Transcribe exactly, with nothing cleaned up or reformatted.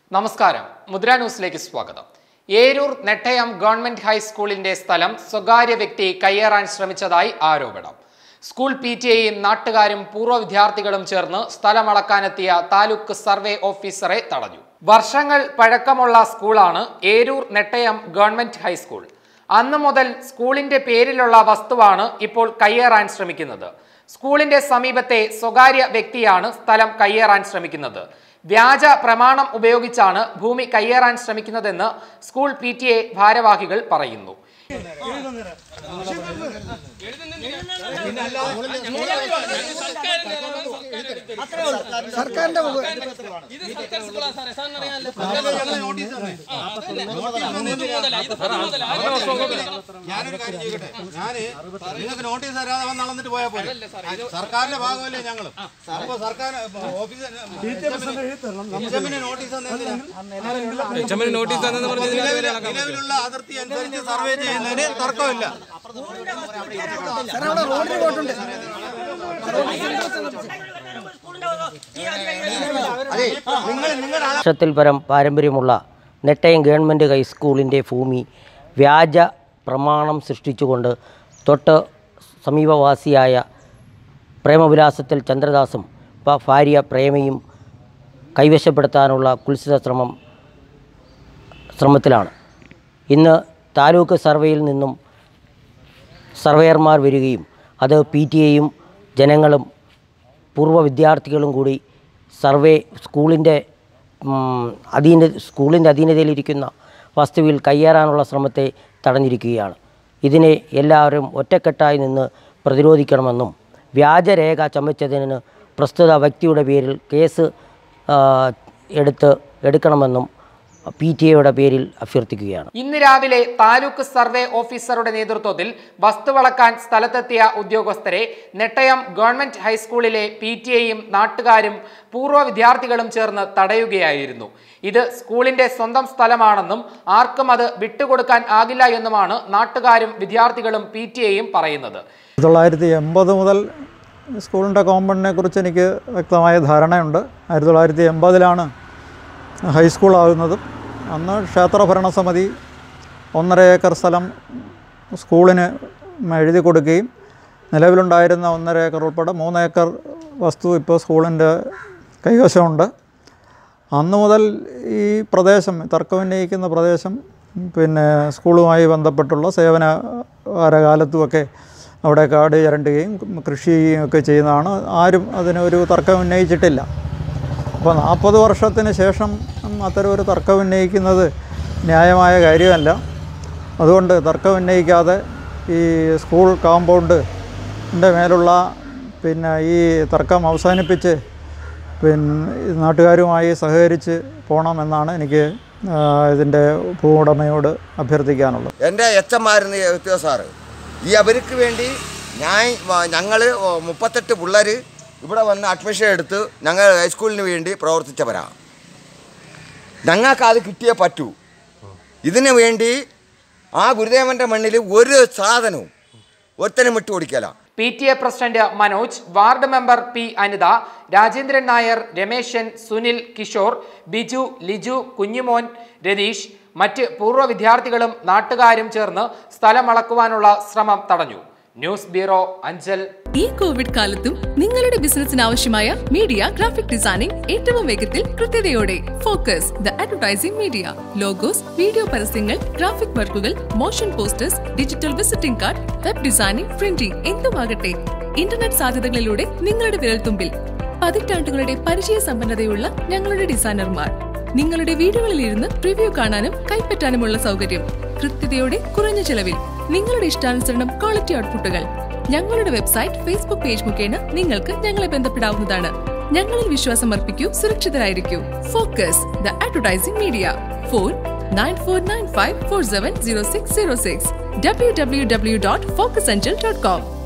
നമസ്കാരം. മുദ്ര ന്യൂസിലേക്ക് സ്വാഗതം. ഏരൂർ നെട്ടയം ഗവൺമെന്റ് ഹൈസ്കൂളിന്റെ സ്ഥലം സ്വകാര്യ വ്യക്തി കയ്യേറാൻ ശ്രമിച്ചതായി ആരോപണം. സ്കൂൾ പി ടി എയും നാട്ടുകാരും പൂർവ്വ വിദ്യാർത്ഥികളും ചേർന്ന് സ്ഥലമളക്കാനെത്തിയ താലൂക്ക് സർവേ ഓഫീസറെ തടഞ്ഞു. വർഷങ്ങൾ പഴക്കമുള്ള സ്കൂളാണ് ഏരൂർ നെട്ടയം ഗവൺമെന്റ് ഹൈസ്കൂൾ. അന്നു മുതൽ സ്കൂളിന്റെ പേരിലുള്ള വസ്തുവാണ് ഇപ്പോൾ കയ്യേറാൻ ശ്രമിക്കുന്നത്. സ്കൂളിന്റെ സമീപത്തെ സ്വകാര്യ വ്യക്തിയാണ് സ്ഥലം കയ്യേറാൻ ശ്രമിക്കുന്നത്. വ്യാജ പ്രമാണം ഉപയോഗിച്ചാണ് ഭൂമി കയ്യേറാൻ ശ്രമിക്കുന്നതെന്ന് സ്കൂൾ പി ടി എ ഭാരവാഹികൾ പറയുന്നു. ഞാനൊരു കാര്യം ചെയ്യട്ടെ, ഞാന് നിങ്ങൾക്ക് നോട്ടീസ് തരാതെ വന്ന് നടന്നിട്ട് പോയാൽ പോലെ സർക്കാരിന്റെ ഭാഗമല്ലേ ഞങ്ങളും. അപ്പൊ സർക്കാർ ഓഫീസ് നിലവിലുള്ള അതിർത്തി അനുസരിച്ച് സർവേ ചെയ്യുന്നതിന് തർക്കമില്ല. വർഷത്തിൽ പരം പാരമ്പര്യമുള്ള നെട്ടയം ഗവൺമെൻറ് ഹൈസ്കൂളിൻ്റെ ഭൂമി വ്യാജ പ്രമാണം സൃഷ്ടിച്ചുകൊണ്ട് തൊട്ട് സമീപവാസിയായ പ്രേമവിലാസത്തിൽ ചന്ദ്രദാസും ഭാര്യ പ്രേമയും കൈവശപ്പെടുത്താനുള്ള കുൽസിത ശ്രമം ശ്രമത്തിലാണ്. ഇന്ന് താലൂക്ക് സർവേയിൽ നിന്നും സർവേയർമാർ വരികയും അത് പി ടി എയും ജനങ്ങളും പൂർവ്വ വിദ്യാർത്ഥികളും കൂടി സർവേ സ്കൂളിൻ്റെ അധീന സ്കൂളിൻ്റെ അധീനതയിലിരിക്കുന്ന വസ്തുവിൽ കയ്യേറാനുള്ള ശ്രമത്തെ തടഞ്ഞിരിക്കുകയാണ്. ഇതിനെ എല്ലാവരും ഒറ്റക്കെട്ടായി നിന്ന് പ്രതിരോധിക്കണമെന്നും വ്യാജരേഖ ചമച്ചതിന് പ്രസ്തുത വ്യക്തിയുടെ പേരിൽ കേസ് എടുത്ത് എടുക്കണമെന്നും പി ടി എയുടെ പേരിൽ അഭ്യർത്ഥിക്കുകയാണ്. ഇന്ന് രാവിലെ താലൂക്ക് സർവേ ഓഫീസറുടെ നേതൃത്വത്തിൽ വസ്തുവളക്കാൻ സ്ഥലത്തെത്തിയ ഉദ്യോഗസ്ഥരെ നെട്ടയം ഗവൺമെന്റ് ഹൈസ്കൂളിലെ പി ടി എയും നാട്ടുകാരും പൂർവ്വ വിദ്യാർത്ഥികളും ചേർന്ന് തടയുകയായിരുന്നു. ഇത് സ്കൂളിന്റെ സ്വന്തം സ്ഥലമാണെന്നും ആർക്കും അത് വിട്ടുകൊടുക്കാൻ ആകില്ല എന്നുമാണ് നാട്ടുകാരും വിദ്യാർത്ഥികളും പി ടി എയും പറയുന്നത്. തൊള്ളായിരത്തി എൺപത് മുതൽ സ്കൂളിൻ്റെ കോമ്പൗണ്ടിനെ കുറിച്ച് എനിക്ക് വ്യക്തമായ ധാരണയുണ്ട്. ആയിരത്തി തൊള്ളായിരത്തി എൺപതിലാണ് ഹൈസ്കൂളാകുന്നതും. അന്ന് ക്ഷേത്ര ഭരണസമിതി ഒന്നര ഏക്കർ സ്ഥലം സ്കൂളിന് എഴുതി കൊടുക്കുകയും നിലവിലുണ്ടായിരുന്ന ഒന്നര ഏക്കർ ഉൾപ്പെടെ മൂന്ന് ഏക്കർ വസ്തു ഇപ്പോൾ സ്കൂളിൻ്റെ കൈവശമുണ്ട്. അന്നു മുതൽ ഈ പ്രദേശം തർക്കമുന്നയിക്കുന്ന പ്രദേശം പിന്നെ സ്കൂളുമായി ബന്ധപ്പെട്ടുള്ള സേവന കാലത്തുമൊക്കെ അവിടെ കാട് ചരണ്ടുകയും കൃഷി ചെയ്യുകയും ഒക്കെ ചെയ്യുന്നതാണ്. ആരും അതിനൊരു തർക്കം ഉന്നയിച്ചിട്ടില്ല. അപ്പോൾ നാൽപ്പത് വർഷത്തിന് ശേഷം അത്തരം ഒരു തർക്കം ഉന്നയിക്കുന്നത് ന്യായമായ കാര്യമല്ല. അതുകൊണ്ട് തർക്കം ഉന്നയിക്കാതെ ഈ സ്കൂൾ കോമ്പൗണ്ടിൻ്റെ മേലുള്ള പിന്നെ ഈ തർക്കം അവസാനിപ്പിച്ച് പിന്നെ നാട്ടുകാരുമായി സഹകരിച്ച് പോകണമെന്നാണ് എനിക്ക് ഇതിൻ്റെ ഭൂവുടമയോട് അഭ്യർത്ഥിക്കാനുള്ളത്. എൻ്റെ എച്ച് എം ആയിരുന്നു വ്യത്യാസ സാറ്. ഈ അവർക്ക് വേണ്ടി ഞാൻ ഞങ്ങൾ മുപ്പത്തെട്ട് പിള്ളേർ ഇവിടെ വന്ന് അഡ്മിഷൻ എടുത്ത് ഞങ്ങൾ ഹൈസ്കൂളിന് വേണ്ടി പ്രവർത്തിച്ചവരാണ്. ഞങ്ങൾക്ക് അത് കിട്ടിയേ പറ്റൂ. ഇതിനു വേണ്ടി ആ ഗുരുദേവൻ്റെ മണ്ണിൽ ഒരു സാധനവും ഒരുത്തനും വിട്ടു കൊടുക്കല. P T A president Manoj, ward member P Anitha, Rajendran Nair, Rameshan, Sunil, Kishore, Biju, Liju, Kunjumon, Ratheesh, മറ്റ് പൂർവ്വ വിദ്യാർത്ഥികളും നാട്ടുകാരും ചേർന്ന് സ്ഥലമളക്കുവാനുള്ള ശ്രമം തടഞ്ഞു. News bureau, Anchal. ഈ കോവിഡ് കാലത്തും നിങ്ങളുടെ ബിസിനസിന് ആവശ്യമായ മീഡിയ ഗ്രാഫിക് ഡിസൈനിംഗ് ഏറ്റവും വേഗത്തിൽ കൃത്യതയോടെ. Focus the advertising media. Logos, video പരസ്യങ്ങൾ, ഗ്രാഫിക് വർക്കുകൾ, motion posters, digital visiting card, web designing, printing എന്തുമാകട്ടെ, ഇന്റർനെറ്റ് സാധ്യതകളിലൂടെ നിങ്ങളുടെ വിരൽത്തുമ്പിൽ. പതിറ്റാണ്ടുകളുടെ പരിചയ സമ്പന്നതയുള്ള ഞങ്ങളുടെ ഡിസൈനർമാർ. നിങ്ങളുടെ വീടുകളിൽ ഇരുന്ന് പ്രിവ്യൂ കാണാനും കൈപ്പറ്റാനുമുള്ള സൗകര്യം. കൃത്യതയോടെ കുറഞ്ഞ ചെലവിൽ നിങ്ങളുടെ ഇഷ്ടാനുസരണം ക്വാളിറ്റി ഔട്ട്പുട്ടുകൾ. ഞങ്ങളുടെ വെബ്സൈറ്റ്, ഫേസ്ബുക്ക് പേജ് മുഖേന നിങ്ങൾക്ക് ഞങ്ങളെ ബന്ധപ്പെടാവുന്നതാണ്. ഞങ്ങളിൽ വിശ്വാസം അർപ്പിക്കൂ, സുരക്ഷിതരായിരിക്കൂ. Focus the advertising media. Phone nine four nine five four seven zero six zero six. W W W dot focus Anchal dot com.